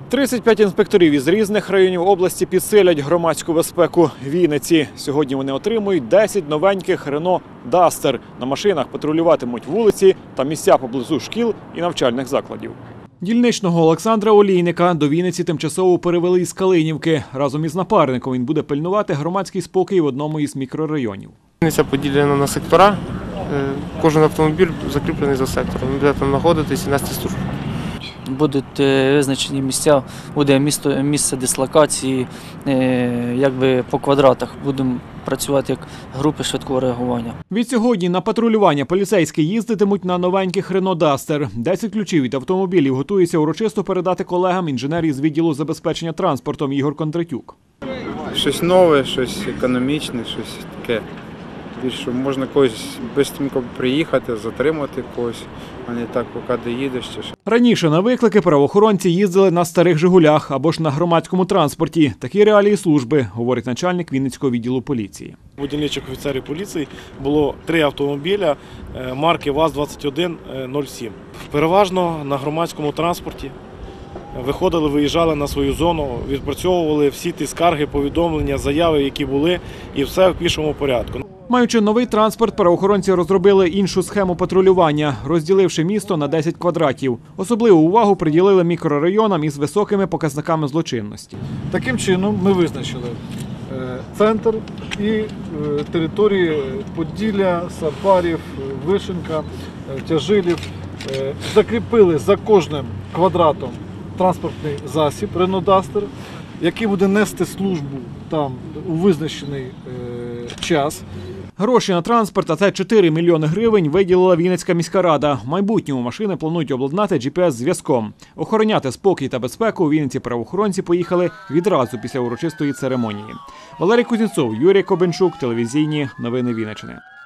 35 інспекторів із різних районів області підсилять громадську безпеку Вінниці. Сьогодні вони отримують 10 новеньких Renault Duster. На машинах патрулюватимуть вулиці та місця поблизу шкіл і навчальних закладів. Дільничного Олександра Олійника до Вінниці тимчасово перевели із Калинівки. Разом із напарником він буде пильнувати громадський спокій в одному із мікрорайонів. Вінниця поділена на сектора. Кожен автомобіль закріплений за сектором. Він буде там знаходитись і нести службу. Будуть визначені місця, буде місце дислокації по квадратах. Будемо працювати як групи швидкого реагування. Відсьогодні на патрулювання поліцейські їздитимуть на новеньких Renault Duster. 10 ключів від автомобілів готується урочисто передати колегам інженер із відділу забезпечення транспортом Ігор Кондратюк. Щось нове, щось економічне, щось таке. Більше можна когось швидко приїхати, затримати когось, а не так, поки доїдеш. Раніше на виклики правоохоронці їздили на старих «Жигулях» або ж на громадському транспорті. Такі реалії служби, говорить начальник Вінницького відділу поліції. У дільничих офіцерів поліції було 3 автомобіля марки ВАЗ-2107. Переважно на громадському транспорті. Виходили, виїжджали на свою зону, відпрацьовували всі ті скарги, повідомлення, заяви, які були, і все в пішому порядку. Маючи новий транспорт, правоохоронці розробили іншу схему патрулювання, розділивши місто на 10 квадратів. Особливу увагу приділили мікрорайонам із високими показниками злочинності. Таким чином ми визначили центр і території Поділля, Сапарів, Вишенка, Тяжилів. Закріпили за кожним квадратом транспортний засіб Renault Duster, який буде нести службу там у визначений час. Гроші на транспорт, а це 4 мільйони гривень, виділила Вінницька міська рада. В майбутньому машини планують обладнати GPS-зв'язком. Охороняти спокій та безпеку у Вінниці правоохоронці поїхали відразу після урочистої церемонії. Валерій Кузнєцов, Юрій Кобенчук, телевізійні новини Вінниччини.